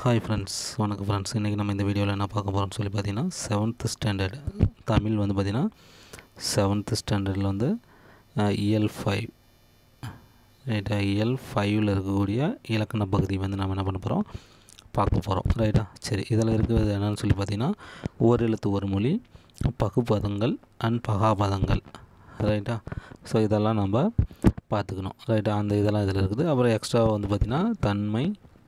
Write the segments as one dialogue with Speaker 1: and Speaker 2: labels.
Speaker 1: Hi friends, வணக்கம் friends. இன்றைக்கி நம்ம இந்த வீடியோவில் என்ன பார்க்க போகிறோம்னு சொல்லி பார்த்தீங்கன்னா 7th ஸ்டாண்டர்ட் தமிழ் வந்து பார்த்திங்கன்னா 7th ஸ்டாண்டர்டில் வந்து இயல் 5 ரைட்டா. இயல் 5ல் இருக்கக்கூடிய இலக்கண பகுதி வந்து நம்ம என்ன பண்ண போகிறோம், பார்க்க போகிறோம் ரைட்டா. சரி, இதில் இருக்கிறது என்னென்னு சொல்லி பார்த்தீங்கன்னா ஓரெழுத்து ஒரு மொழி, பகுபதங்கள் அண்ட் பகாபதங்கள் ரைட்டா. ஸோ இதெல்லாம் நம்ம பார்த்துக்கணும் ரைட்டா. அந்த இதெல்லாம் இதில் இருக்குது. அப்புறம் எக்ஸ்ட்ரா வந்து பார்த்திங்கன்னா தன்மை,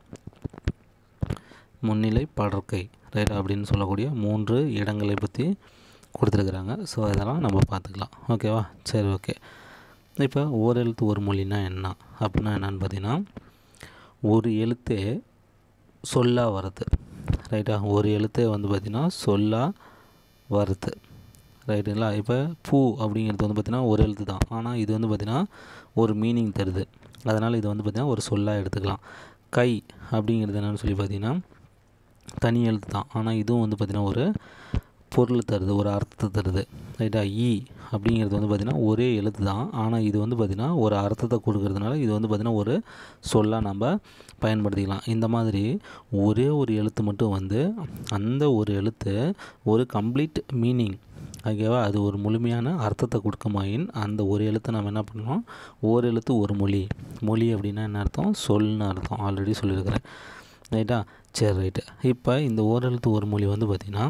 Speaker 1: முன்னிலை, படர்க்கை ரைட் அப்படின்னு சொல்லக்கூடிய 3 இடங்களை பற்றி கொடுத்துருக்குறாங்க. ஸோ இதெல்லாம் நம்ம பார்த்துக்கலாம். ஓகேவா? சரி, ஓகே. இப்போ ஓரெழுத்து ஒரு மொழினா என்ன அப்படின்னா என்னென்னு பார்த்தீங்கன்னா, ஒரு எழுத்தே சொல்லா வருது ரைட்டா. ஒரு எழுத்தே வந்து பார்த்திங்கன்னா சொல்லா வருது ரைட்டுங்களா. இப்போ பூ அப்படிங்கிறது வந்து பார்த்திங்கன்னா ஒரு எழுத்து தான், ஆனால் இது வந்து பார்த்திங்கன்னா ஒரு மீனிங் தருது. அதனால் இது வந்து பார்த்திங்கன்னா ஒரு சொல்லாக எடுத்துக்கலாம். கை அப்படிங்கிறது என்னென்னு சொல்லி பார்த்திங்கன்னா தனி எழுத்து தான், ஆனால் இதுவும் வந்து பார்த்திங்கன்னா ஒரு பொருள் தருது, ஒரு அர்த்தத்தை தருது ரைட்டா. ஈ அப்படிங்கிறது வந்து பார்த்திங்கன்னா ஒரே எழுத்து தான், ஆனால் இது வந்து பார்த்திங்கன்னா ஒரு அர்த்தத்தை கொடுக்கறதுனால இது வந்து பார்த்திங்கன்னா ஒரு சொல்லாக நம்ம பயன்படுத்திக்கலாம். இந்த மாதிரி ஒரே ஒரு எழுத்து மட்டும் வந்து அந்த ஒரு எழுத்து ஒரு கம்ப்ளீட் மீனிங் ஓகேவா, அது ஒரு முழுமையான அர்த்தத்தை கொடுக்குமாயின் அந்த ஒரு எழுத்தை நம்ம என்ன பண்ணணும், ஒரு எழுத்து ஒரு மொழி. மொழி அப்படின்னா என்ன அர்த்தம், சொல்னு அர்த்தம். ஆல்ரெடி சொல்லியிருக்கிறேன் ரைட்டா. சரி, ரைட்டு. இப்போ இந்த ஓரெழுத்து ஒரு மொழி வந்து பார்த்திங்கன்னா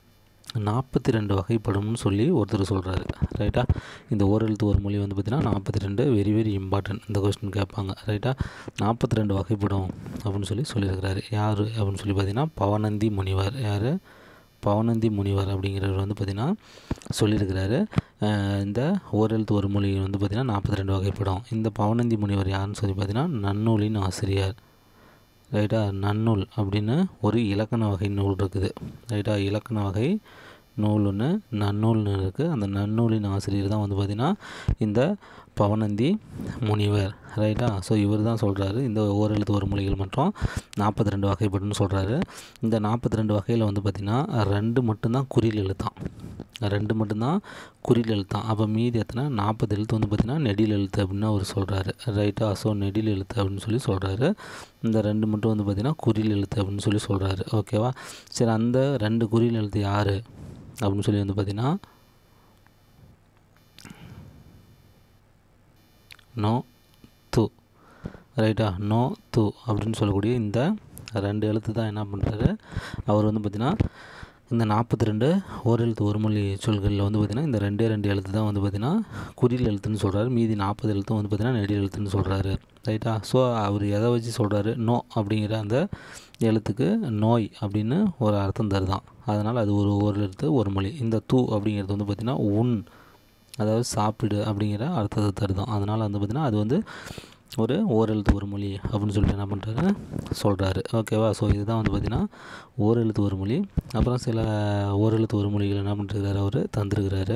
Speaker 1: 42 வகைப்படும்னு சொல்லி ஒருத்தர் சொல்கிறாரு ரைட்டா. இந்த ஓரெழுத்து ஒரு மொழி வந்து பார்த்திங்கன்னா 42 வெரி வெரி இம்பார்ட்டன்ட். இந்த கொஸ்டின் கேட்பாங்க ரைட்டா. 42 வகைப்படும் அப்படின்னு சொல்லியிருக்கிறாரு. யார் அப்படின்னு சொல்லி பார்த்திங்கன்னா பவனந்தி முனிவர். யார்? பவனந்தி முனிவர் அப்படிங்கிறவர் வந்து பார்த்திங்கன்னா சொல்லியிருக்கிறாரு. இந்த ஓரெழுத்து ஒரு மொழி வந்து பார்த்திங்கன்னா 42 வகைப்படும். இந்த பவனந்தி முனிவர் யாருன்னு சொல்லி பார்த்திங்கன்னா நன்னூலின் ஆசிரியர் ரைட்டா. நன்னூல் அப்படின்னு ஒரு இலக்கண வகை நூல் இருக்குது ரைட்டா. இலக்கண வகை நூல் ஒன்று நன்னூல்னு இருக்குது. அந்த நன்னூலின் ஆசிரியர் தான் வந்து பார்த்திங்கன்னா இந்த பவனந்தி முனிவர் ரைட்டா. ஸோ இவர் தான் சொல்கிறாரு இந்த ஓரெழுத்து ஒரு மொழிகள் மற்றும் 42 வகைப்படுன்னு சொல்கிறாரு. இந்த 42 வகையில் வந்து பார்த்திங்கன்னா 2 மட்டும்தான் குறில் எழுத்தான், 2 மட்டும்தான் குறில் எழுத்தான். அப்போ மீதி எத்தனை 40 எழுத்து வந்து பார்த்திங்கன்னா நெடில் எழுத்து அப்படின்னு அவர் சொல்கிறாரு ரைட்டா. ஸோ நெடில் எழுத்து அப்படின்னு சொல்கிறாரு. இந்த 2 மட்டும் வந்து பார்த்திங்கன்னா குறில் எழுத்து அப்படின்னு சொல்கிறாரு. ஓகேவா? சரி, அந்த 2 குறில் எழுத்து யார் அப்படின்னு சொல்லி வந்து பார்த்திங்கன்னா நோ து ரைட்டா. நோ து அப்படின்னு சொல்லக்கூடிய இந்த 2 எழுத்து தான் என்ன பண்ணுறாரு அவர் வந்து பார்த்திங்கன்னா இந்த 42 ஓரெழுத்து ஒரு மொழி சொல்களில் வந்து பார்த்திங்கன்னா இந்த 2 எழுத்து தான் வந்து பார்த்திங்கன்னா குறில் எழுத்துன்னு சொல்கிறாரு. மீதி 40 எழுத்தும் வந்து பார்த்திங்கன்னா நெடில் எழுத்துன்னு சொல்கிறாரு ரைட்டா. ஸோ அவர் எதை வச்சு சொல்கிறாரு, நோ அப்படிங்கிற அந்த எழுத்துக்கு நோய் அப்படின்னு ஒரு அர்த்தம் தருதான். அதனால் அது ஒரு எழுத்து ஒரு மொழி. இந்த தூ அப்படிங்கிறது வந்து பார்த்திங்கன்னா உன், அதாவது சாப்பிடு அப்படிங்கிற அர்த்தத்தை தருதான். அதனால் வந்து பார்த்திங்கன்னா அது வந்து ஒரு ஓரெழுத்து ஒரு மொழி அப்படின்னு சொல்லிட்டு என்ன பண்ணுறாரு சொல்கிறாரு. ஓகேவா? ஸோ இதுதான் வந்து பார்த்திங்கன்னா ஓரெழுத்து ஒரு மொழி. அப்புறம் சில ஓரெழுத்து ஒரு மொழிகள் என்ன பண்ணிருக்கிறாரு அவர் தந்துருக்கிறாரு.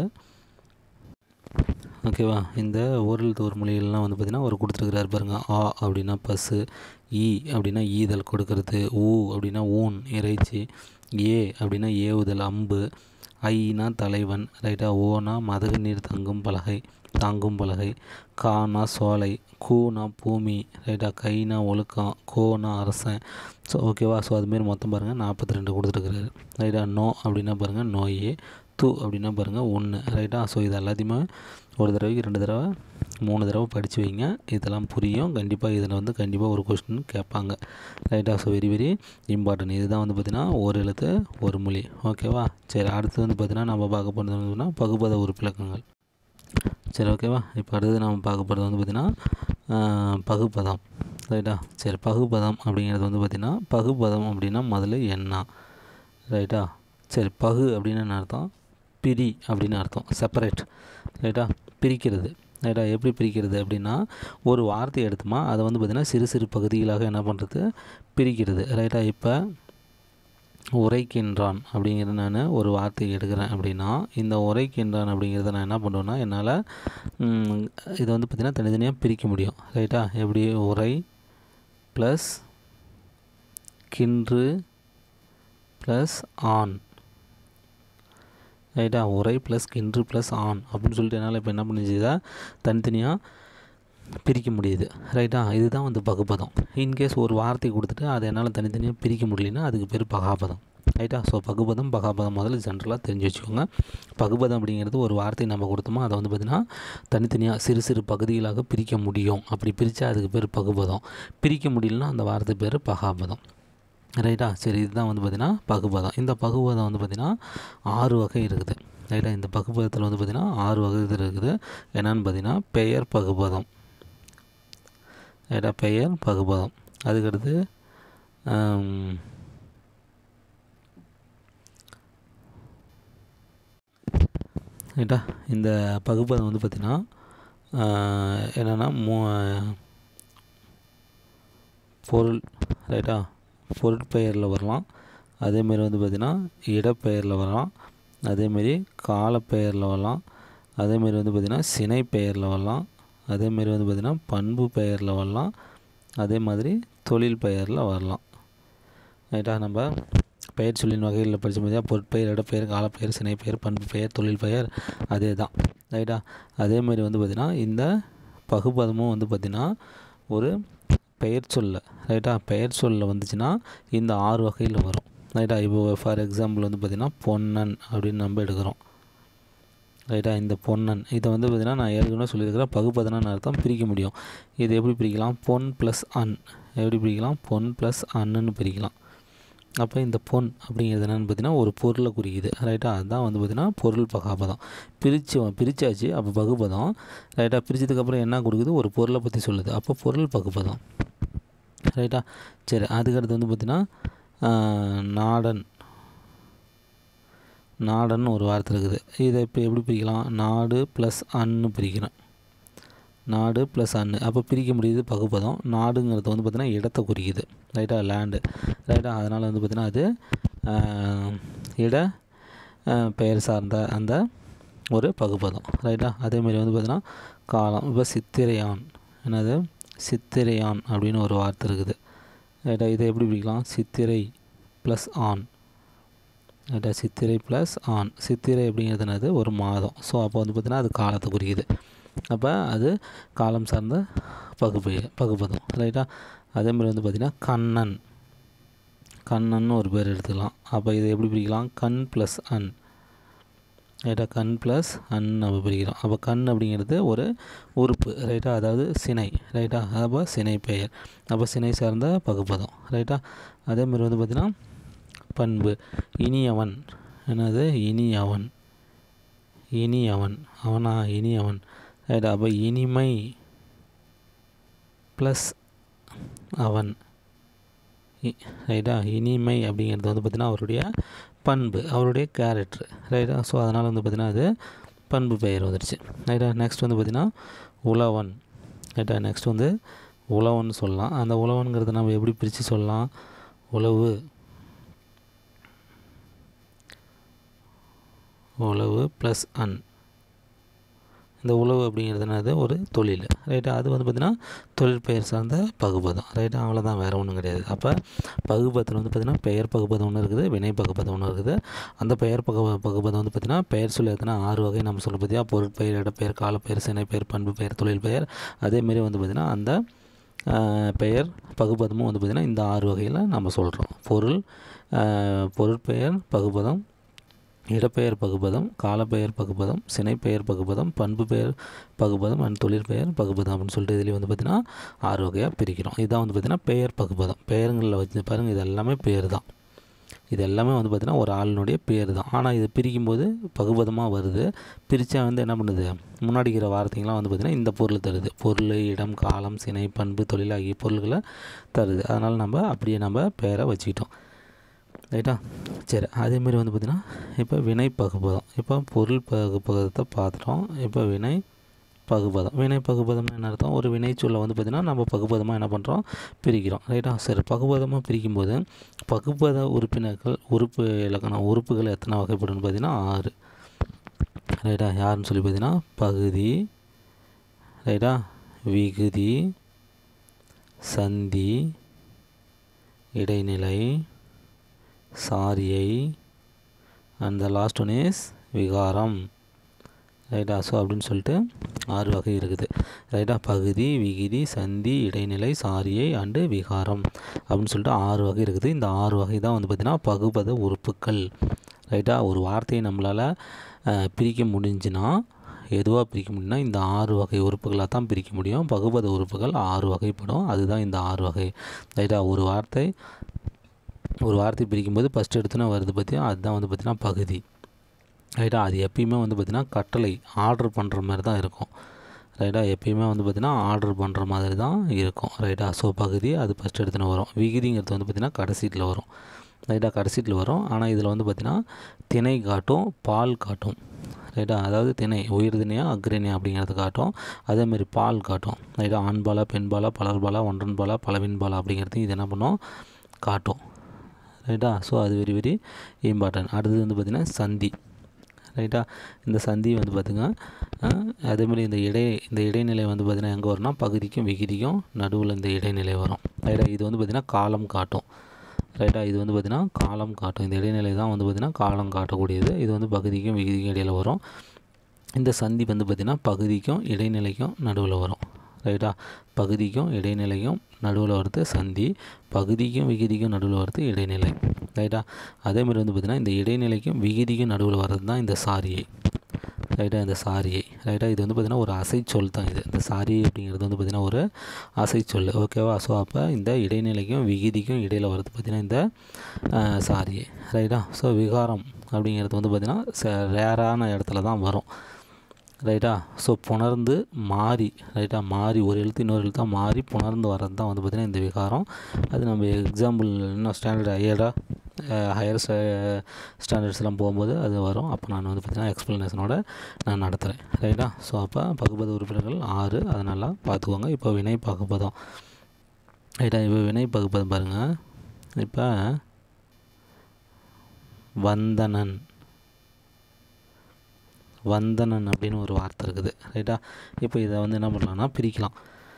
Speaker 1: ஓகேவா? இந்த ஓரெழுத்து ஒரு மொழிகள்லாம் வந்து பார்த்திங்கன்னா அவர் கொடுத்துருக்கிறாரு பாருங்கள். ஆ அப்படின்னா பசு, ஈ அப்படின்னா ஈதல் கொடுக்கறது, ஊ அப்படின்னா ஊன் இறைச்சி, ஏ அப்படின்னா ஏவுதல் அம்பு, ஐனா தலைவன் ரைட்டா, ஓனா மதகு நீர் தாங்கும் பலகை, கானா சோலை, கூனா பூமி ரைட்டா, கைனா ஒழுக்கம், கோனா அரசன். ஸோ ஓகேவா? ஸோ அதுமாரி மொத்தம் பாருங்கள் 42 கொடுத்துருக்குறாரு ரைட்டா. நோ அப்படின்னா பாருங்கள் நோயே, தூ அப்படின்னா பாருங்கள் ஒன்று ரைட்டா. ஸோ இது எல்லாத்தையுமே ஒரு தடவைக்கு 2 தடவை 3 தடவை படித்து வைங்க. இதெல்லாம் புரியும் கண்டிப்பாக. இதில் வந்து கண்டிப்பாக ஒரு கொஸ்டின் கேட்பாங்க ரைட்டா. So very very important. இதுதான் வந்து பார்த்திங்கன்னா ஒரு எழுத்து ஒரு மொழி. ஓகேவா? சரி, அடுத்து வந்து பார்த்திங்கன்னா நம்ம பார்க்க போகிறது பகுபத உறுப்பிலக்கங்கள். சரி, ஓகேவா? இப்போ அடுத்தது நம்ம பார்க்க போகிறது வந்து பார்த்திங்கன்னா பகுபதம் ரைட்டா. சரி, பகுபதம் அப்படிங்கிறது வந்து பார்த்திங்கன்னா பகுபதம் அப்படின்னா முதல்ல என்ன ரைட்டா. சரி, பகு அப்படின்னு என்ன அர்த்தம், பிரி அப்படின்னு அர்த்தம், செப்பரேட் ரைட்டா, பிரிக்கிறது ரைட்டா. எப்படி பிரிக்கிறது அப்படின்னா ஒரு வார்த்தையை எடுத்துமா அதை வந்து பார்த்திங்கன்னா சிறு சிறு பகுதிகளாக என்ன பண்ணுறது, பிரிக்கிறது ரைட்டா. இப்போ உரைக்கின்றான் அப்படிங்கிறது நான் ஒரு வார்த்தையை எடுக்கிறேன் அப்படின்னா இந்த உரைக்கின்றான் அப்படிங்கிறத நான் என்ன பண்ணுவேன்னா என்னால் இதை வந்து பார்த்திங்கன்னா தனித்தனியாக பிரிக்க முடியும் ரைட்டா. எப்படி உரை ப்ளஸ் கின்று ப்ளஸ் ஆண் ரைட்டா. உரை ப்ளஸ் கின்று ப்ளஸ் ஆண் அப்படின்னு சொல்லிட்டு என்னால் இப்போ என்ன பண்ணிச்சுதா தனித்தனியாக பிரிக்க முடியுது. ரைட்டா? இதுதான் வந்து பகுபதம். இன்கேஸ் ஒரு வார்த்தை கொடுத்துட்டு அதை என்னால் தனித்தனியாக பிரிக்க முடியலன்னா அதுக்கு பேர் பகாபதம். ரைட்டா? ஸோ பகுபதம் பகாபதம் முதல்ல ஜென்ரலாக தெரிஞ்சு வச்சுக்கோங்க. பகுபதம் அப்படிங்கிறது ஒரு வார்த்தை நம்ம கொடுத்தோமோ அதை வந்து பார்த்திங்கன்னா தனித்தனியாக சிறு சிறு பகுதிகளாக பிரிக்க முடியும். அப்படி பிரித்தா அதுக்கு பேர் பகுபதம். பிரிக்க முடியலன்னா அந்த வார்த்தை பேர் பகாபதம். ரைட்டா? சரி, இதுதான் வந்து பார்த்திங்கன்னா பகுபதம். இந்த பகுபதம் வந்து பார்த்திங்கன்னா 6 வகை இருக்குது. ரைட்டா? இந்த பகுபதத்தில் வந்து பார்த்திங்கன்னா 6 வகை இருக்குது. என்னென்னு பார்த்திங்கன்னா பெயர் பகுபதம். ரைட்டா? பெயர் பகுபதம். அதுக்கடுத்து ரைட்டா? இந்த பகுபதம் வந்து பார்த்திங்கன்னா என்னென்னா பொருள். ரைட்டா? பொருட்பெயரில் வரலாம். அதேமாரி வந்து பார்த்திங்கன்னா இடப்பெயரில் வரலாம். அதேமாரி காலப்பெயரில் வரலாம். அதேமாரி வந்து பார்த்திங்கன்னா சினை பெயரில் வரலாம். அதேமாரி வந்து பார்த்திங்கன்னா பண்பு பெயரில் வரலாம். அதே மாதிரி தொழில் பெயரில் வரலாம். ரைட்டா? நம்ம பெயர் சொல்லின் வகைகளில் படித்த மாதிரியா பொருட்பெயர், இடப்பெயர், காலப்பெயர், சினை பெயர், பண்பு பெயர், தொழில் பெயர் அதே தான். ரைட்டா? அதேமாதிரி வந்து பார்த்திங்கன்னா இந்த பகுபதமும் வந்து பார்த்திங்கன்னா ஒரு பெயர் சொல்ல. ரைட்டா? பெயர் சொல்ல வந்துச்சுன்னா இந்த 6 வகையில் வரும். ரைட்டா? இப்போ ஃபார் எக்ஸாம்பிள் வந்து பார்த்திங்கன்னா பொன்னன் அப்படின்னு நம்ம எடுக்கிறோம். ரைட்டா? இந்த பொன்னன் இதை வந்து பார்த்திங்கன்னா நான் ஏற்கனவே சொல்லியிருக்கிறேன். பகுபதனான்னு அர்த்தம் பிரிக்க முடியும். இது எப்படி பிரிக்கலாம்? பொன் ப்ளஸ் அன். எப்படி பிரிக்கலாம்? பொன் ப்ளஸ் அன்னுன்னு பிரிக்கலாம். அப்போ இந்த பொன் அப்படிங்கிறது என்னென்னு பார்த்தீங்கன்னா ஒரு பொருளை குறிக்குது. ரைட்டா? அதுதான் வந்து பார்த்திங்கன்னா பொருள் பகாபதம். பிரித்தாச்சு. அப்போ பகுபதம். ரைட்டா? பிரித்ததுக்கப்புறம் என்ன கொடுக்குது? ஒரு பொருளை பற்றி சொல்லுது. அப்போ பொருள் பகுபதம். ரைட்டா? சரி, அதுக்கடுத்து வந்து பார்த்திங்கன்னா நாடன் ஒரு வார்த்தை இருக்குது. இதை இப்போ எப்படி பிரிக்கலாம்? நாடு ப்ளஸ் அன்னு பிரிக்கிறேன். நாடு ப்ளஸ் அன்னு. அப்போ பிரிக்க முடியுது பகுபதம். நாடுங்கிறது வந்து பார்த்திங்கன்னா இடத்தை குறிக்குது. ரைட்டா? லேண்டு. ரைட்டா? அதனால் வந்து பார்த்திங்கன்னா அது இட பெயர் சார்ந்த அந்த ஒரு பகுபதம். ரைட்டா? அதேமாதிரி வந்து பார்த்திங்கன்னா காலம். இப்போ சித்திரையான். என்னது? சித்திரையான் அப்படின்னு ஒரு வார்த்தை இருக்குது. ரைட்டா? இதை எப்படி பிரிக்கலாம்? சித்திரை ப்ளஸ் ஆன். ரைட்டா? Chithirai plus on. சித்திரை அப்படிங்கிறது என்னது? ஒரு மாதம். ஸோ அப்போ வந்து பார்த்திங்கன்னா அது காலத்தை குறிக்குது. அப்போ அது காலம் சார்ந்த பகுபதம். ரைட்டா? அதேமாதிரி வந்து பார்த்திங்கன்னா கண்ணன்னு ஒரு பேர் எடுத்துக்கலாம். அப்போ இதை எப்படி பிரிக்கலாம்? கண் ப்ளஸ் அன். ரைட்டா? கண் ப்ளஸ் அன் நம்ம பிரிக்கிறோம். அப்போ கண் அப்படிங்கிறது ஒரு உறுப்பு. ரைட்டா? அதாவது சினை. ரைட்டா? அப்போ சினை பெயர். அப்போ சினை சார்ந்த பகுபதம். ரைட்டா? அதேமாதிரி வந்து பார்த்திங்கன்னா பண்பு. இனியவன். என்னது? இனியவன். அவனா? இனியவன். ரைட்டா? அப்போ இனிமை ப்ளஸ் அவன். ரைட்டா? இனிமை அப்படிங்கிறது வந்து பார்த்திங்கன்னா அவருடைய பண்பு, அவருடைய கேரக்டர். ரைட்டா? ஸோ அதனால் வந்து பார்த்திங்கன்னா அது பண்பு பெயர் வந்துடுச்சு. ரைட்டா? நெக்ஸ்ட் வந்து பார்த்திங்கன்னா உழவன். ரைட்டா? நெக்ஸ்ட் வந்து உழவன் சொல்லலாம். அந்த உழவன்கிறத நம்ம எப்படி பிரித்து சொல்லலாம்? உழவு ப்ளஸ் அன். இந்த உழவு அப்படிங்கிறது என்னது? ஒரு தொழில். ரைட்டா? அது வந்து பார்த்திங்கன்னா தொழில் பெயர் சார்ந்த பகுபதம். ரைட்டா? அவ்வளோதான், வேறு ஒன்றும் கிடையாது. அப்போ பகுபதத்தில் வந்து பார்த்திங்கன்னா பெயர் பகுபதம் ஒன்று இருக்குது, வினை பகுபதம் ஒன்று இருக்குது. அந்த பெயர் பகுபதம் வந்து பார்த்திங்கன்னா பெயர் சொல்லி எத்தனை 6 வகை நம்ம சொல்ல பார்த்தியா? பொருட்பெயர், இடப்பெயர், காலப்பெயர், சினைப்பெயர், பண்பு பெயர், தொழில் பெயர். அதேமாரி வந்து பார்த்திங்கன்னா அந்த பெயர் பகுபதமும் வந்து பார்த்திங்கன்னா இந்த 6 வகையில் நம்ம சொல்கிறோம். பொருட்பெயர் பகுபதம், இடப்பெயர் பகுபதம், காலப்பெயர் பகுபதம், சினைப்பெயர் பகுபதம், பண்பு பெயர் பகுபதம் அண்ட் தொழிற்பெயர் பகுபதம் அப்படின்னு சொல்லிட்டு இதில் வந்து பார்த்திங்கன்னா 6 வகையாக பிரிக்கிறோம். இதான் வந்து பார்த்திங்கன்னா பெயர் பகுபதம். பெயருங்களில் வச்சு பாருங்கள், இது எல்லாமே பேர் தான். இது எல்லாமே வந்து பார்த்திங்கன்னா ஒரு ஆளினுடைய பேர் தான். ஆனால் இது பிரிக்கும்போது பகுபதமாக வருது. பிரித்தா வந்து என்ன பண்ணுது? முன்னாடி இருக்கிற வார்த்தைங்களாம் வந்து பார்த்திங்கன்னா இந்த பொருள் தருது. பொருள், இடம், காலம், சினை, பண்பு, தொழில் ஆகிய பொருள்களை தருது. அதனால் நம்ம அப்படியே நம்ம பெயரை வச்சுக்கிட்டோம். ரைட்டா? சரி, அதேமாரி வந்து பார்த்திங்கன்னா இப்போ வினை பகுபதம். இப்போ பொருள் பகுபதத்தை பார்த்துட்டோம். இப்போ வினை பகுபதம். வினை பகுபதம்னு என்ன அர்த்தம்? ஒரு வினைச்சொல்லை வந்து பார்த்திங்கன்னா நம்ம பகுபதமாக என்ன பண்ணுறோம்? பிரிக்கிறோம். ரைட்டா? சரி, பகுபதமாக பிரிக்கும்போது பகுபத உறுப்பு இலக்கணம் உறுப்புகள் எத்தனை வகைப்படுன்னு பார்த்திங்கன்னா 6. ரைட்டா? யாருன்னு சொல்லி பார்த்திங்கன்னா பகுதி. ரைட்டா? விகுதி, சந்தி, இடைநிலை, சாரியை, and the last one is விகாரம். ரைட்டா. ஸோ அப்படின்னு சொல்லிட்டு 6 வகை இருக்குது. ரைட்டா. பகுதி, விகுதி, சந்தி, இடைநிலை, சாரியை அண்டு விகாரம் அப்படின்னு சொல்லிட்டு 6 வகை இருக்குது. இந்த 6 வகை தான் வந்து பார்த்திங்கன்னா பகுபத உறுப்புக்கள். ரைட்டா. ஒரு வார்த்தையை நம்மளால் பிரிக்க முடிஞ்சுன்னா எதுவாக பிரிக்க முடியும்னா இந்த 6 வகை உறுப்புகளாக தான் பிரிக்க முடியும். பகுபத உறுப்புகள் 6 வகைப்படும். அதுதான் இந்த 6 வகை. ரைட்டா. ஒரு வார்த்தை பிரிக்கும்போது ஃபஸ்ட்டு எடுத்துனா வருது பார்த்தியா, அதுதான் வந்து பார்த்திங்கன்னா பகுதி. ரைட்டா. அது எப்பயுமே வந்து பார்த்திங்கன்னா கட்டளை ஆர்டர் பண்ணுற மாதிரி தான் இருக்கும். ரைட்டா. எப்பயுமே வந்து பார்த்திங்கன்னா ஆர்டர் பண்ணுற மாதிரி தான் இருக்கும். ரைட்டா. ஸோ பகுதி அது ஃபஸ்ட்டு எடுத்துன்னு வரும். விகுதிங்கிறது வந்து பார்த்திங்கன்னா கடைசீட்டில் வரும். ரைட்டா. கடைசீட்டில் வரும். ஆனால் இதில் வந்து பார்த்திங்கன்னா திணை காட்டும், பால் காட்டும். ரைட்டா. அதாவது திணை உயிர்திணையா அக்ரணியா அப்படிங்கிறது காட்டும். அதேமாதிரி பால் காட்டும். ரைட்டா. ஆண்பாலா பெண்பாலா பலர்பாலா ஒன்றன்பாலா பலவின்பாலா அப்படிங்கிறது இது என்ன பண்ணும் காட்டும். ரைட்டா. ஸோ அது வெரி வெரி இம்பார்ட்டன்ட். அடுத்தது வந்து பார்த்திங்கன்னா சந்தி. ரைட்டா. இந்த சந்தி வந்து பார்த்திங்கன்னா அதேமாதிரி இந்த இடைநிலை வந்து பார்த்திங்கன்னா எங்கே வரும்னா பகுதிக்கும் விகுதிக்கும் நடுவில் இந்த இடைநிலை வரும். ரைட்டா. இது வந்து பார்த்திங்கன்னா காலம் காட்டும். ரைட்டா. இது வந்து பார்த்திங்கன்னா காலம் காட்டும். இந்த இடைநிலை தான் வந்து பார்த்திங்கன்னா காலம் காட்டக்கூடியது. இது வந்து பகுதிக்கும் விகுதிக்கும் இடையில் வரும். இந்த சந்தி வந்து பார்த்திங்கன்னா பகுதிக்கும் இடைநிலைக்கும் நடுவில் வரும். ரைட்டா. பகுதிக்கும் இடைநிலைக்கும் நடுவில் வருது சந்தி, பகுதிக்கும் விகுதிக்கும் நடுவில் வருது இடைநிலை. ரைட்டா. அதேமாதிரி வந்து பார்த்திங்கன்னா இந்த இடைநிலைக்கும் விகுதிக்கும் நடுவில் வர்றது தான் இந்த சாரியை. ரைட்டா. இந்த சாரியை. ரைட்டா. இது வந்து பார்த்திங்கன்னா ஒரு அசைச்சொல் தான் இது. இந்த சாரியை அப்படிங்கிறது வந்து பார்த்திங்கன்னா ஒரு அசைச்சொல். ஓகேவா. ஸோ அப்போ இந்த இடைநிலைக்கும் விகுதிக்கும் இடையில் வர்றது பார்த்திங்கன்னா இந்த சாரியை. ரைட்டா. ஸோ விகாரம் அப்படிங்கிறது வந்து பார்த்திங்கன்னா ரேரான இடத்துல தான் வரும். ரைட்டா. ஸோ புணர்ந்து மாறி. ரைட்டா. மாறி ஒரு எழுத்து இன்னொரு எழுத்தாக மாறி புணர்ந்து வர்றது தான் வந்து பார்த்திங்கன்னா இந்த விகாரம். அது நம்ம எக்ஸாம்பிள் இன்னும் ஹையர் ஸ்டாண்டர்ட்ஸ்லாம் போகும்போது அது வரும். அப்போ நான் வந்து பார்த்திங்கன்னா எக்ஸ்ப்ளனேஷனோட நான் நடத்துகிறேன். ரைட்டா. ஸோ அப்போ பகுபத உறுப்பினர்கள் 6 அதை நல்லா பார்த்துக்கோங்க. இப்போ வினை பகுபதம். ரைட்டா. இப்போ வினை பகுபதம் பாருங்கள். இப்போ வந்தனன் அப்படின்னு ஒரு வார்த்தை இருக்குது. ரைட்டா. இப்போ இதை வந்து என்ன பண்ணலாம்னா பிரிக்கலாம்.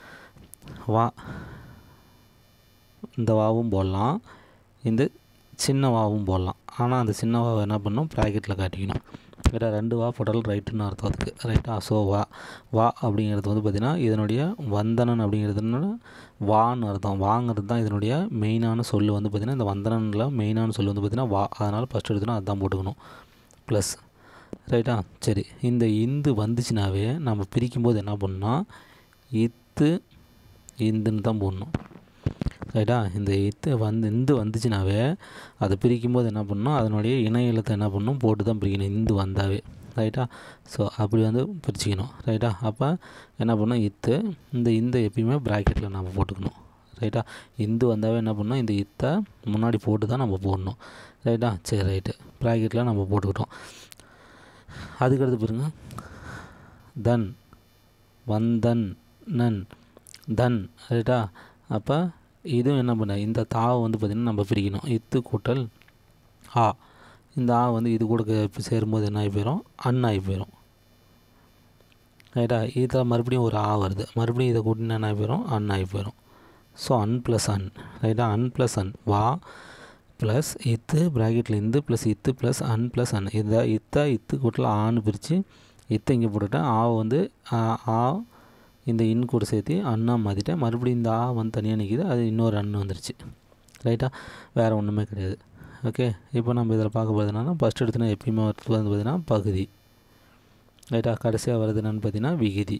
Speaker 1: இந்த வாவும் போடலாம், இந்த சின்ன வாவும் போடலாம். ஆனால் அந்த சின்ன வாவை என்ன பண்ணணும் ப்ராக்கெட்டில் காட்டிக்கணும். ரைட்டா. 2 வா போட்டால் ரைட்டுன்னு அர்த்தம் அதுக்கு. ரைட்டா. ஸோ வா அப்படிங்கிறது வந்து பார்த்திங்கன்னா இதனுடைய வந்தனன் அப்படிங்கிறதுனால வான்னு அர்த்தம். வாங்கிறது தான் இதனுடைய மெயினான சொல் வந்து பார்த்திங்கன்னா இந்த வந்தனனில் மெயினான சொல் வந்து பார்த்திங்கன்னா வா. அதனால் ஃபஸ்ட் எடுத்துனா அதுதான் போட்டுக்கணும் ப்ளஸ். ரைட்டா. சரி. இந்த இந்து வந்துச்சுனாவே நம்ம பிரிக்கும்போது என்ன பண்ணால் இந்துன்னு தான் போடணும். ரைட்டா. இந்த இந்து வந்துச்சுனாவே அதை பிரிக்கும்போது என்ன பண்ணணும் அதனுடைய இணை எழுத்தை என்ன பண்ணணும் போட்டு தான் பிரிக்கணும் இந்து வந்தாவே. ரைட்டா. ஸோ அப்படி வந்து பிரிச்சுக்கணும். ரைட்டா. அப்போ என்ன பண்ணணும் இந்த எப்பயுமே ப்ராக்கெட்டில் நம்ம போட்டுக்கணும். ரைட்டா. இந்து வந்தாவே என்ன பண்ணணும் இந்த இத்தை முன்னாடி போட்டு தான் நம்ம போடணும். ரைட்டா. சரி ரைட்டு. ப்ராக்கெட்டில் நம்ம போட்டுக்கிட்டோம். அதுக்கடுத்து பாருங்க தன் வந்தன் தன். ரைட்டா. அப்போ இதுவும் என்ன பண்ண இந்த தாவை வந்து பார்த்திங்கன்னா நம்ம பிரிக்கணும். இத்து கூட்டல் ஆ. இந்த ஆ வந்து இது கூட சேரும்போது என்ன ஆகி போயிடும் ஆகி போயிடும். ரைட்டா. இதில் மறுபடியும் ஒரு ஆ வருது, மறுபடியும் இதை கூட்டினா என்ன ஆகி போயிடும் ஆகி போயிடும். ஸோ + அன். ரைட்டா. அன் + அன் வா ப்ளஸ் இத்து ப்ராக்கெட்டில் இந்து ப்ளஸ் இத்து ப்ளஸ் அன் + அன். இதை இத்து கூட்டல் ஆன்னு பிரித்து இத்தை இங்கே போட்டுவிட்டேன். ஆவை வந்து ஆ இந்த இன் கூட சேர்த்து அண்ணா மாற்றிட்டேன். மறுபடியும் இந்த ஆ வந்து தனியாக நிற்கிது, அது இன்னொரு அண்ணு வந்துருச்சு. ரைட்டா. வேறு ஒன்றுமே கிடையாது. ஓகே. இப்போ நம்ம இதில் பார்க்க போகிறது என்னென்னா ஃபஸ்ட் எடுத்துனா எப்பயுமே வந்து பார்த்திங்கன்னா பகுதி. ரைட்டா. கடைசியாக வருது என்னென்னு பார்த்திங்கன்னா விகுதி.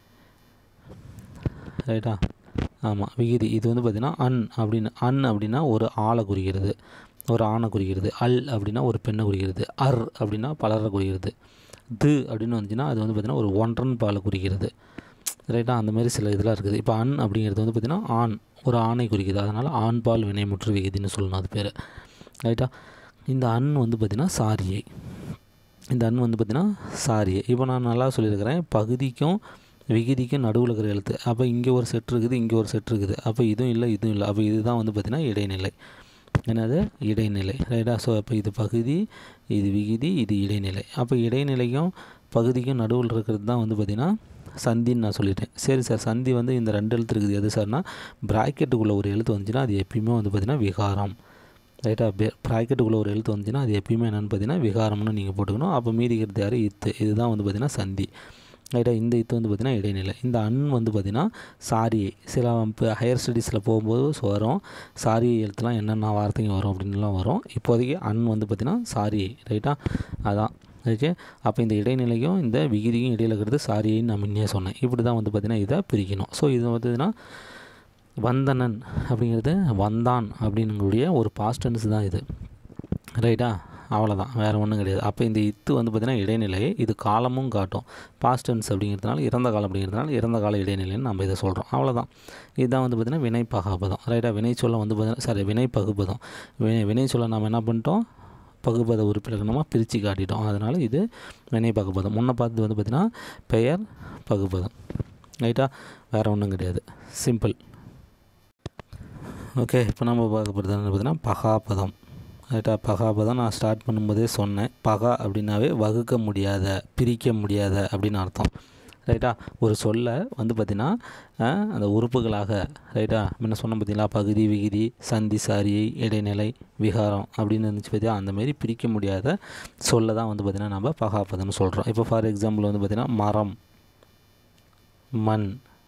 Speaker 1: ரைட்டா. ஆமாம் விகுதி. இது வந்து பார்த்திங்கன்னா அன் அப்படின்னா ஒரு ஆளை குறிக்கிறது, ஒரு ஆணை குறிக்கிறது. அல் அப்படின்னா ஒரு பெண்ணை குறிக்கிறது. அப்படின்னா பலரை குறிக்கிறது. அப்படின்னு வந்துச்சுன்னா அது வந்து பார்த்திங்கன்னா ஒரு ஒன்றன் பாலை குறிக்கிறது. ரைட்டா. அந்தமாரி சில இதெல்லாம் இருக்குது. இப்போ அன் அப்படிங்கிறது வந்து பார்த்திங்கன்னா ஒரு ஆணை குறிக்கிறது. அதனால் ஆண் பால் வினைமுற்று விகுதின்னு சொல்லணும் அது பேர். ரைட்டா. இந்த அன் வந்து பார்த்திங்கன்னா சாரியை. இப்போ நான் நல்லா சொல்லியிருக்கிறேன். பகுதிக்கும் விகுதிக்கும் நடுவில் இருக்கிற எழுத்து. அப்போ இங்கே ஒரு செட் இருக்குது, இங்கே ஒரு செட் இருக்குது. அப்போ இதுவும் இல்லை இதுவும் இல்லை. அப்போ இதுதான் வந்து பார்த்திங்கன்னா இடைநிலை. என்னது இடைநிலை. ரைட்டா. ஸோ அப்போ இது பகுதி, இது விகுதி, இது இடைநிலை. அப்போ இடைநிலைக்கும் பகுதிக்கும் நடுவில் இருக்கிறது தான் வந்து பார்த்திங்கன்னா சந்தின்னு நான் சொல்லிட்டேன். சரி சார், சந்தி வந்து இந்த 2 எழுத்து இருக்குது எது சார்னா ப்ராக்கெட்டுக்குள்ளே ஒரு எழுத்து வந்துச்சுன்னா அது எப்பயுமே வந்து பார்த்திங்கன்னா விகாரம். ரைட்டா. ப்ராக்கெட்டுக்குள்ளே ஒரு எழுத்து வந்துச்சுன்னா அது எப்பயுமே என்னென்னு பார்த்தீங்கன்னா விகாரம்னு நீங்கள் போட்டுக்கணும். அப்போ மீதி இருக்கிறது யார்? இத்து. இதுதான் வந்து பார்த்திங்கன்னா சந்தி. ரைட்டா. இந்த இத்து வந்து பார்த்திங்கன்னா இடைநிலை. இந்த அன் வந்து பார்த்திங்கன்னா சாரி. சில இப்போ ஹையர் ஸ்டடீஸில் போகும்போது வரும் சாரி எழுத்துலாம் என்னென்ன வார்த்தைங்க வரும் அப்படின்லாம் வரும். இப்போதைக்கு அன் வந்து பார்த்திங்கன்னா சாரி. ரைட்டா. அதான். ஓகே. அப்போ இந்த இடைநிலையும் இந்த விகுதியும் இடையில் இருக்கிறது சாரின்னு நான் முன்னே சொன்னேன். இப்படி தான் வந்து பார்த்திங்கன்னா இதை பிரிக்கணும். ஸோ இது பார்த்திங்கன்னா வந்தனன் அப்படிங்கிறது வந்தான் அப்படின்னுடைய ஒரு பாஸ்ட் டென்ஸ் தான் இது. ரைட்டா. அவ்வளோதான், வேறு ஒன்றும் கிடையாது. அப்போ இந்த இத்து வந்து பார்த்திங்கன்னா இடைநிலை. இது காலமும் காட்டும். பாஸ்ட் டென்ஸ் அப்படிங்கிறதுனால இறந்த காலம் அப்படிங்கிறதுனால இறந்த கால இடைநிலைன்னு நம்ம இதை சொல்கிறோம். அவ்வளோதான். இதுதான் வந்து பார்த்திங்கன்னா வினை பகுபதம். ரைட்டா. வினை சொல்ல வந்து பார்த்திங்கன்னா வினை பகுபதம். வினை சொல்ல நம்ம என்ன பண்ணிட்டோம்? பகுபத உறுப்பிலக்கணமாக பிரித்து காட்டிட்டோம். அதனால் இது வினை பகுபதம். முன்ன பார்த்து வந்து பார்த்திங்கன்னா பெயர் பகுபதம். ரைட்டா. வேறு ஒன்றும் கிடையாது. சிம்பிள். ஓகே. இப்போ நம்ம பார்க்க போகிறது என்ன பார்த்தீங்கன்னா பகாபதம். ரைட்டா. பகாபதம் நான் ஸ்டார்ட் பண்ணும்போதே சொன்னேன். பகா அப்படின்னாவே வகுக்க முடியாத, பிரிக்க முடியாத அப்படின்னு அர்த்தம். ரைட்டா. ஒரு சொல்லை வந்து பார்த்திங்கன்னா அந்த உறுப்புகளாக, ரைட்டா, முன்ன சொன்ன பார்த்திங்களா, பகுதி, விகுதி, சந்தி, சாரியை, இடைநிலை, விகாரம் அப்படின்னு இருந்துச்சு பார்த்தியா. அந்தமாரி பிரிக்க முடியாத சொல்லை தான் வந்து பார்த்திங்கன்னா நம்ம பகாபதம்னு சொல்கிறோம். இப்போ ஃபார் எக்ஸாம்பிள் வந்து பார்த்திங்கன்னா மரம், மண்.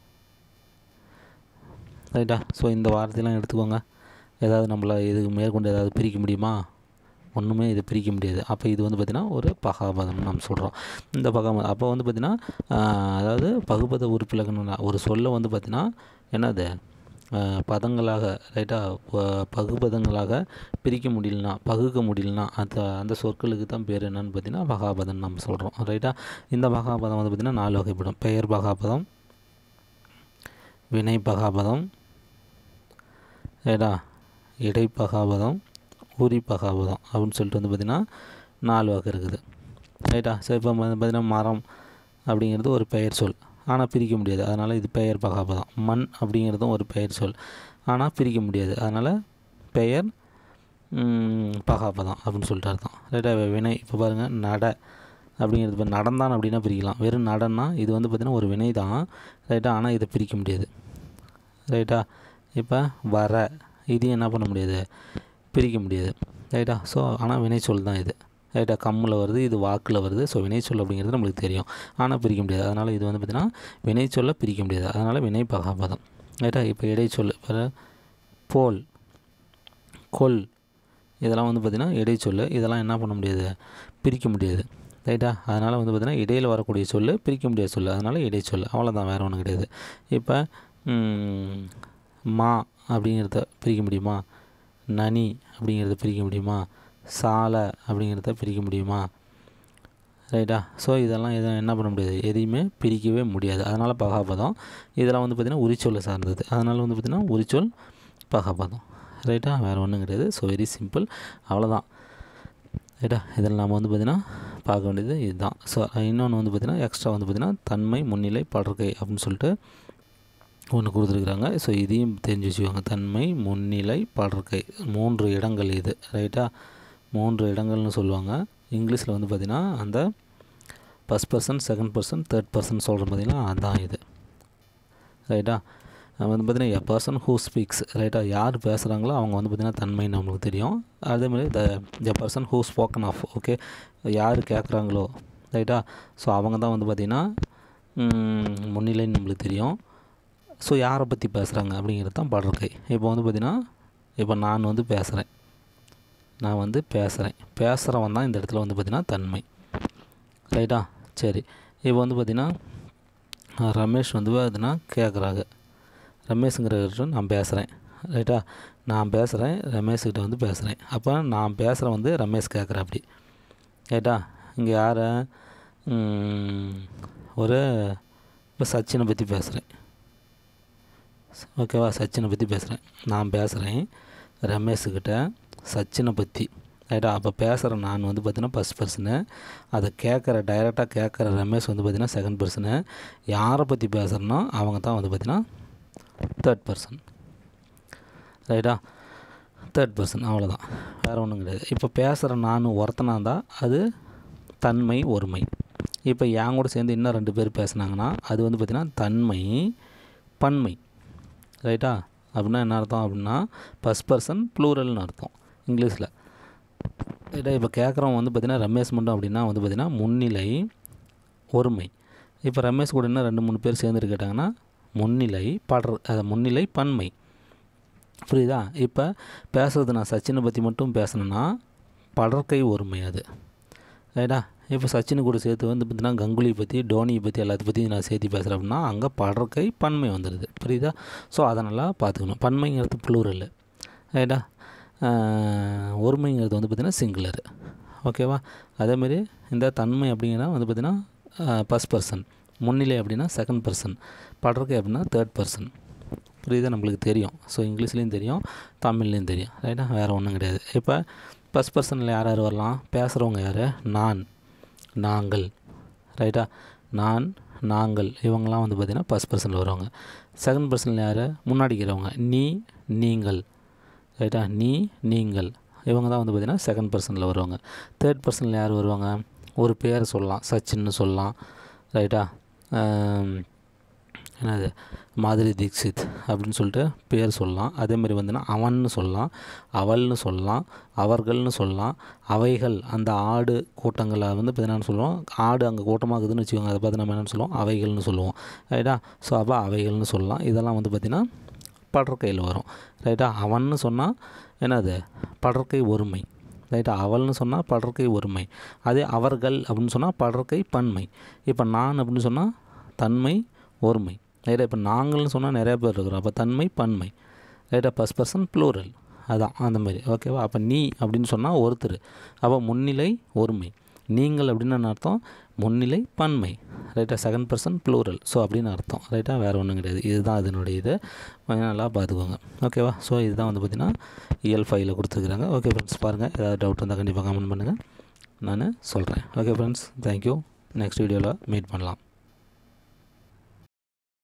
Speaker 1: ரைட்டா. ஸோ இந்த வார்த்தையெல்லாம் எடுத்துக்கோங்க. ஏதாவது நம்மளை இதுக்கு மேற்கொண்டு ஏதாவது பிரிக்க முடியுமா? ஒன்றுமே இதை பிரிக்க முடியாது. அப்போ இது வந்து பார்த்திங்கன்னா ஒரு பகாபதம்னு நம்ம சொல்கிறோம். இந்த பகாபதம் அப்போ வந்து பார்த்திங்கன்னா அதாவது பகுபத உறுப்பிலக்கணம் ஒரு சொல்லை வந்து பார்த்திங்கன்னா என்னது பதங்களாக, ரைட்டா, பகுபதங்களாக பிரிக்க முடியலனா, பகுக்க முடியலனா அந்த சொற்களுக்கு தான் பேர் என்னன்னு பார்த்திங்கன்னா பகாபதம்னு நம்ம சொல்கிறோம். ரைட்டா. இந்த பகாபதம் வந்து பார்த்திங்கன்னா 4 வகைப்படும். பெயர் பகாபதம், வினை பகாபதம், ரைட்டா, இடைப்பகாபதம், உரி பகாபதம் அப்படின்னு சொல்லிட்டு வந்து பார்த்திங்கன்னா 4 வகை இருக்குது. ரைட்டா. ஸோ இப்போ வந்து பார்த்திங்கன்னா மரம் அப்படிங்கிறது ஒரு பெயர் சொல், ஆனால் பிரிக்க முடியாது. அதனால் இது பெயர் பகாபதம். மண் அப்படிங்கிறதும் ஒரு பெயர் சொல், ஆனால் பிரிக்க முடியாது. அதனால் பெயர் பகாபதம் அப்படின்னு சொல்லிட்டு அர்த்தம். ரைட்டா. வினை இப்போ பாருங்கள் நட அப்படிங்கிறது இப்போ நடந்தான் அப்படின்னா பிரிக்கலாம். வெறும் நடன்னா இது வந்து பார்த்திங்கன்னா ஒரு வினை தான். ரைட்டா. ஆனால் இதை பிரிக்க முடியாது. ரைட்டா. இப்போ வர இது என்ன பண்ண முடியாது? பிரிக்க முடியாது. ரைட்டா. ஸோ ஆனால் வினைச்சொல் தான் இது. ரைட்டா. கம்மில் வருது, இது வாக்கில் வருது. ஸோ வினைச்சொல் அப்படிங்கிறது நம்மளுக்கு தெரியும், ஆனால் பிரிக்க முடியாது. அதனால் இது வந்து பார்த்திங்கன்னா வினைச்சொல்லை பிரிக்க முடியாது. அதனால் வினை பகாபதம். ரைட்டா. இப்போ இடைச்சொல் போல், கொல், இதெல்லாம் வந்து பார்த்திங்கன்னா இடைச்சொல். இதெல்லாம் என்ன பண்ண முடியாது? பிரிக்க முடியாது. ரைட்டா. அதனால் வந்து பார்த்திங்கன்னா இடையில் வரக்கூடிய சொல் பிரிக்க முடியாத சொல், அதனால் இடைச்சொல். அவ்வளோதான், வேறு ஒன்றும் கிடையாது. இப்போ மா அப்படிங்கிறத பிரிக்க முடியுமா? நனி அப்படிங்கிறத பிரிக்க முடியுமா? சாலை அப்படிங்கிறத பிரிக்க முடியுமா? ரைட்டா. ஸோ இதெல்லாம் என்ன பண்ண முடியாது? எதையுமே பிரிக்கவே முடியாது. அதனால் பகாபதம். இதெல்லாம் வந்து பார்த்திங்கன்னா உரிச்சொல்லை சார்ந்தது. அதனால் வந்து பார்த்திங்கன்னா உரிச்சொல் பகாபதம். ரைட்டா. வேறு ஒன்றும் கிடையாது. So very simple. அவ்வளோதான். ரைட்டா. இதில் நம்ம வந்து பார்த்திங்கன்னா பார்க்க வேண்டியது இதுதான். ஸோ இன்னொன்று வந்து பார்த்திங்கன்னா எக்ஸ்ட்ரா வந்து பார்த்திங்கன்னா தன்மை, முன்னிலை, படர்க்கை அப்படின்னு சொல்லிட்டு ஒன்று கொடுத்துருக்குறாங்க. ஸோ இதையும் தெரிஞ்சு வச்சுக்கோங்க. தன்மை, முன்னிலை, படர்க்கை 3 இடங்கள் இது. ரைட்டா. 3 இடங்கள்னு சொல்லுவாங்க. இங்கிலீஷில் வந்து பார்த்திங்கன்னா அந்த first person, second person, third person சொல்கிறோம் பார்த்திங்கன்னா அதுதான் இது. ரைட்டா. வந்து பார்த்திங்கன்னா எ பர்சன் ஹூ ஸ்பீக்ஸ். ரைட்டா. யார் பேசுகிறாங்களோ அவங்க வந்து பார்த்திங்கன்னா தன்மை நம்மளுக்கு தெரியும். அதேமாதிரி the person who spoken of. Okay. யார் கேட்குறாங்களோ, ரைட்டா, ஸோ அவங்க தான் வந்து பார்த்திங்கன்னா முன்னிலைன்னு நம்மளுக்கு தெரியும். ஸோ யாரை பற்றி பேசுகிறாங்க அப்படிங்கிறது தான் படர்க்கை. இப்போ வந்து பார்த்திங்கன்னா இப்போ நான் வந்து பேசுகிறேன், பேசுகிறவன் தான் இந்த இடத்துல வந்து பார்த்திங்கன்னா தன்மை. ரைட்டா. சரி. இப்போ வந்து பார்த்திங்கன்னா ரமேஷ் வந்து பார்த்திங்கன்னா கேட்குறாங்க. ரமேஷுங்கிறவர்கிட்ட நான் பேசுகிறேன். ரைட்டா. நான் பேசுகிறேன், ரமேஷ்கிட்ட வந்து பேசுகிறேன். அப்போ நான் பேசுகிறேன் வந்து ரமேஷ் கேட்குறேன் அப்படி. ரைட்டா. இங்கே யாரை ஒரு இப்போ சச்சினை பற்றி பேசுகிறேன். ஓகேவா. சச்சினை பற்றி பேசுகிறேன். நான் பேசுகிறேன் ரமேஷுக்கிட்ட சச்சினை பற்றி. ரைட்டா. அப்போ பேசுகிற நான் வந்து பார்த்திங்கன்னா ஃபஸ்ட் பர்சனு, அதை டைரெக்டாக கேட்குற ரமேஷ் வந்து பார்த்திங்கன்னா செகண்ட் பர்சனு, யாரை பற்றி பேசுகிறனோ அவங்க தான் வந்து பார்த்திங்கன்னா தேர்ட் பர்சன். ரைட்டா. Third person. அவ்வளோதான், வேறு ஒன்றும் கிடையாது. இப்போ பேசுகிற நான் ஒருத்தனாக இருந்தால் அது தன்மை, ஒருமை. இப்போ என் கூட சேர்ந்து இன்னும் 2 பேர் பேசுனாங்கன்னா அது வந்து பார்த்திங்கன்னா தன்மை, பன்மை. ரைட்டா. அப்படின்னா என்ன அர்த்தம்? அப்படின்னா ஃபஸ்ட் பர்சன் ப்ளூரல்னு அர்த்தம். இங்கிலீஷில். ரைட்டா? இப்போ கேட்குறவங்க வந்து பார்த்திங்கன்னா ரமேஷ் மட்டும் அப்படின்னா வந்து பார்த்திங்கன்னா முன்னிலை ஒருமை. இப்போ ரமேஷ் கூட இன்னும் 2 3 பேர் சேர்ந்துட்டு கேட்டாங்கன்னா முன்னிலை முன்னிலை பன்மை. புரியுதா? இப்போ பேசுகிறது நான் சச்சினை பற்றி மட்டும் பேசணுன்னா படற்கை ஒருமை அது. ரைட்டா? இப்போ சச்சினை கூட சேர்த்து வந்து பார்த்திங்கன்னா கங்குலியை பற்றி டோனியை பற்றி எல்லாத்த பற்றி நான் சேர்த்து பேசுகிறேன் அப்படின்னா அங்கே படற்கை பன்மை வந்துடுது. புரியுதா? ஸோ அதை நல்லா பார்த்துக்கணும். பன்மைங்கிறது ப்ளூரல். ரைட்டா? ஒருமைங்கிறது வந்து பார்த்திங்கன்னா சிங்குலர். ஓகேவா? அதேமாரி இந்த தன்மை அப்படிங்கன்னா வந்து பார்த்திங்கன்னா ஃபஸ்ட் பர்சன், முன்னிலை அப்படின்னா செகண்ட் பர்சன், படற்கை அப்படின்னா தேர்ட் பர்சன். புரியுதா? நம்மளுக்கு தெரியும். ஸோ இங்கிலீஷ்லேயும் தெரியும், தமிழ்லேயும் தெரியும். ரைட்டா? வேறு ஒன்றும் கிடையாது. இப்போ ஃபஸ்ட் பர்சனில் யார் யார் வரலாம்? பேசுகிறவங்க யார்? நான், நாங்கள். ரைட்டா? நான், நாங்கள் இவங்கெல்லாம் வந்து பார்த்திங்கன்னா ஃபஸ்ட் பர்சனில் வருவாங்க. செகண்ட் பர்சனில் யார்? முன்னாடிக்கிறவங்க நீ, நீங்கள். ரைட்டா? நீ, நீங்கள் இவங்க தான் வந்து பார்த்திங்கன்னா செகண்ட் பர்சனில் வருவாங்க. தேர்ட் பர்சனில் யார் வருவாங்க? ஒரு பேரை சொல்லலாம், சச்சின்னு சொல்லலாம். ரைட்டா? என்னது மாதுரி தீக்ஷித் அப்படின்னு சொல்லிட்டு பேர் சொல்லலாம். அதேமாதிரி வந்துன்னா அவன்னு சொல்லலாம், அவள்னு சொல்லலாம், அவர்கள்னு சொல்லலாம், அவைகள் அந்த ஆடு கூட்டங்களை வந்து இப்போ என்னென்னு சொல்லுவோம், ஆடு அங்கே கூட்டமாகுதுன்னு வச்சுக்கோங்க, அதை பார்த்து நம்ம என்னென்னு சொல்லுவோம், அவைகள்னு சொல்லுவோம். ரைட்டா? ஸோ அப்போ அவைகள்னு சொல்லலாம். இதெல்லாம் வந்து பார்த்திங்கன்னா படற்கையில் வரும். ரைட்டா? அவன்னு சொன்னால் என்னது படற்கை ஒருமை. ரைட்டா? அவள்னு சொன்னால் படற்கை ஒருமை. அதே அவர்கள் அப்படின்னு சொன்னால் படற்கை பன்மை. இப்போ நான் அப்படின்னு சொன்னால் தன்மை ஒருமை. ரைட்டா? இப்போ நாங்கள்னு சொன்னால் நிறையா பேர் இருக்கிறோம், அப்போ தன்மை பன்மை. ரைட்டா? First person plural. அதான் அந்த மாதிரி. ஓகேவா? அப்போ நீ அப்படின்னு சொன்னால் ஒருத்தர், அப்போ முன்னிலை ஒருமை. நீங்கள் அப்படின்னு அர்த்தம் முன்னிலை பன்மை. ரைட்டா? Second person plural. ஸோ அப்படின்னு அர்த்தம். ரைட்டா? வேறு ஒன்றும் கிடையாது. இதுதான் அதனுடைய இது. கொஞ்சம் நல்லா பார்த்துக்கோங்க. ஓகேவா? ஸோ இதுதான் வந்து பார்த்திங்கன்னா இயல் 5ல் கொடுத்துருக்குறாங்க. ஓகே ஃப்ரெண்ட்ஸ், பாருங்கள். ஏதாவது டவுட் இருந்தால் கண்டிப்பாக கமெண்ட் பண்ணுங்கள், நான் சொல்கிறேன். Okay friends, thank you. நெக்ஸ்ட் வீடியோவில் மீட் பண்ணலாம்.